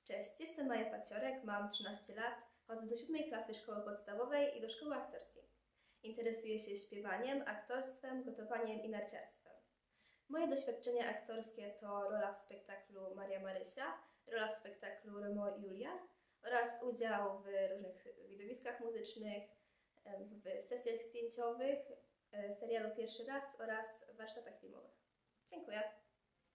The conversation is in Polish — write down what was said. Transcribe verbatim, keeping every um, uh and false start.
Cześć, jestem Maja Paciorek, mam trzynaście lat, chodzę do siódmej klasy szkoły podstawowej i do szkoły aktorskiej. Interesuję się śpiewaniem, aktorstwem, gotowaniem i narciarstwem. Moje doświadczenia aktorskie to rola w spektaklu Maria Marysia, rola w spektaklu Romeo i Julia oraz udział w różnych widowiskach muzycznych, w sesjach zdjęciowych, serialu Pierwszy raz oraz warsztatach filmowych. Dziękuję.